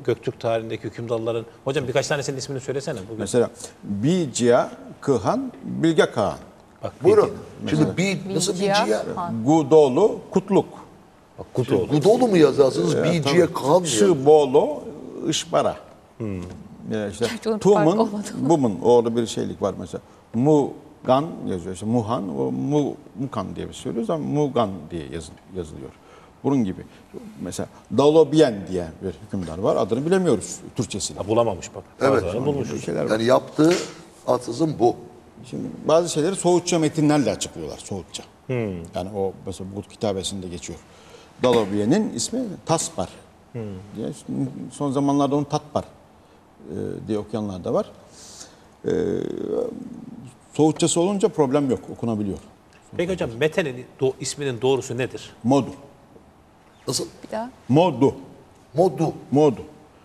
Göktürk tarihindeki hükümdarların. Hocam birkaç tanesinin ismini söylesene bugün. Mesela Bicia Kıhan, Bilge Kağan. Bak, Buyurun. bilgi. Şimdi nasıl Biciye? Gudoğlu Kutluk. Bak, Kutoğlu. Gudoğlu mu yazarsınız? Biciye Kaan mı? Şıboğlu Işbara. İşte Gerçi onun farkı Tuğmun, olmadı. Bumun, orada bir şeylik var mesela. Mugan yazıyor işte, Muhan, Mukan diye söylüyoruz ama Mugan diye yazılıyor. Bunun gibi. Mesela Dalobiyen diye bir hükümdar var. Adını bilemiyoruz Türkçesini. Ha, bulamamış bak. Evet. Bazılarını bulmuşuz. Şeyler var. Yani yaptığı atsızın bu. Şimdi bazı şeyleri Soğutça metinlerle açıklıyorlar. Soğutça. Yani o mesela bu kitabesinde geçiyor. Dalobiyen'in ismi Taspar. Diye. Son zamanlarda onu Tatpar diye okuyanlar da var. Soğutçası olunca problem yok. Okunabiliyor. Peki hocam Mete'nin isminin doğrusu nedir? Modu. Nasıl? Bir daha. Modu. Modu. Modu.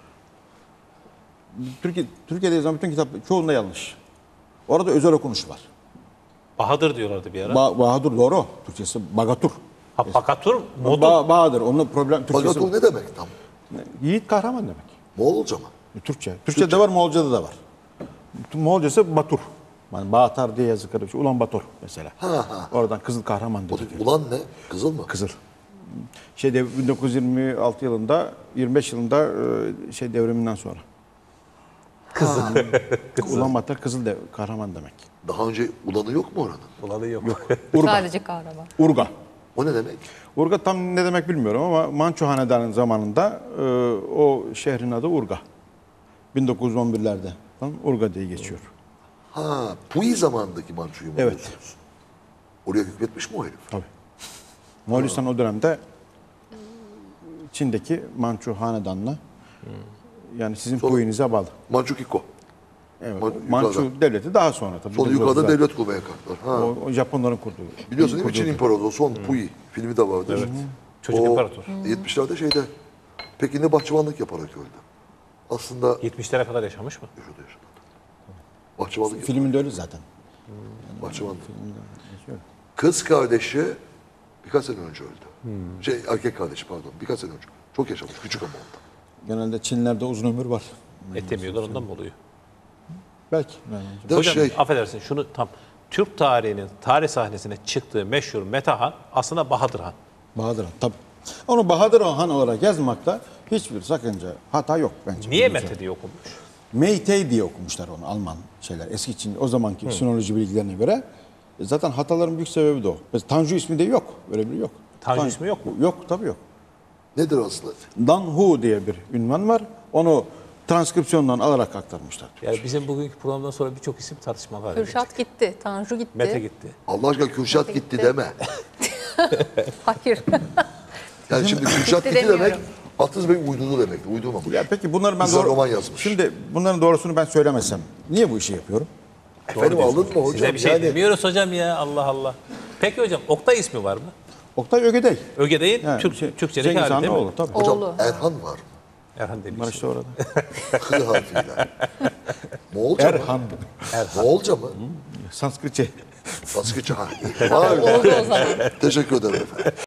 Türkiye'de yazılan bütün kitap çoğunda yanlış. Orada özel okunuş var. Bahadır diyorlardı bir ara. Bahadır doğru. Türkçesi Bagatur. Ha, Bakatur, Modu. Bahadır. Onun problem Türkçesi. Bagatul ne demek tam? Yiğit kahraman demek. Moğolca mı? Türkçe. Türkçe'de var, Moğolca'da da var. Moğolcası Batur. Yani Bağatar diye yazı karışıyor. Ulan Batur mesela. Oradan Kızıl Kahraman dedik. Ulan ne? Kızıl mı? Kızıl. 1926 yılında, 25 yılında devriminden sonra. Kızıl. Ulan Batar Kızıl Kahraman demek. Daha önce ulanı yok mu oranın? Ulanı yok. Urga. Sadece kahraman. Urga. O ne demek? Urga tam ne demek bilmiyorum ama Manço Hanedanı'nın zamanında o şehrin adı Urga. 1911'lerde falan Urga diye geçiyor. Ha, Puyi zamanındaki Mançu'yu mu Evet. diyorsunuz? Oraya hükmetmiş mi o herif? Tabii. Moğolistan o dönemde Çin'deki Manço Hanedanı'na yani sizin Sonra- kuyunuza bağlı. Mançu Kiko. Evet. yukarıda. Manço devleti daha sonra tabii. Sonra yukarıda 1930'lar. devlet kurmaya kalktılar. Ha. O Japonların kurduğu. Biliyorsun değil mi? Çin kurduğu- İmparatoru Son Puyi filmi de vardır. Evet. Çocuk İmparator. 70'lerde şeyde Pekin'de bahçıvanlık yaparak öldü. Aslında 70'lere kadar yaşamış mı? yaşadı. Bahçıvanlık yapıyor. Filminde öyle zaten. Bahçıvanlık. Kız kardeşi birkaç sene önce öldü. Erkek kardeşi pardon. Birkaç sene önce. Çok yaşamış. Küçük ama ondan. Genelde Çinlerde uzun ömür var. Et yemiyorlar ondan mı oluyor? Belki. Yani. De Hocam şey, affedersin şunu tam. Türk tarihinin tarih sahnesine çıktığı meşhur Mete aslında Bahadır Han. Bahadır Han tabii. Onu Bahadır Han olarak yazmakta hiçbir sakınca, hata yok bence. Niye Güzel. Mete diye okunmuş? Meitei diye okumuşlar onu Alman şeyler. Eski Çin o zamanki sinoloji bilgilerine göre. Zaten hataların büyük sebebi de o. Mesela Tanju ismi de yok. Öyle biri yok. Tanju ismi yok mu? Yok tabii yok. nedir aslında? Dan Hu diye bir ünvan var. Onu transkripsiyondan alarak aktarmışlar. Yani bizim bugünkü programdan sonra birçok isim tartışmalar. Kürşat gitti. Tanju gitti. Mete gitti. Allah aşkına Kürşat Gitti. gitti deme. Hayır. Yani şimdi Kürşat Gitti gitti demek demiyorum. Atız Bey uydurdu demek. Uydurmamış. Ya peki bunları ben Güzel doğru... roman yazmış. Şimdi bunların doğrusunu ben söylemesem niye bu işi yapıyorum? Efendim alın mı hocam? Size bir şey Yani demiyoruz hocam ya Allah Allah. Peki hocam Oktay ismi var mı? Oktay Ögedey. Ögedey'in Yani Türkçedeki Cengiz hali Han değil mi? oğlu tabii. hocam Oğlu. Erhan var mı? Erhan diye bir Var isim. işte orada. Hı harfiyle. Moğolca mı? Erhan. Moğolca mı? Sanskritçe. Sanskritçe ha. Var. Oldu o zaman. Teşekkür ederim efendim.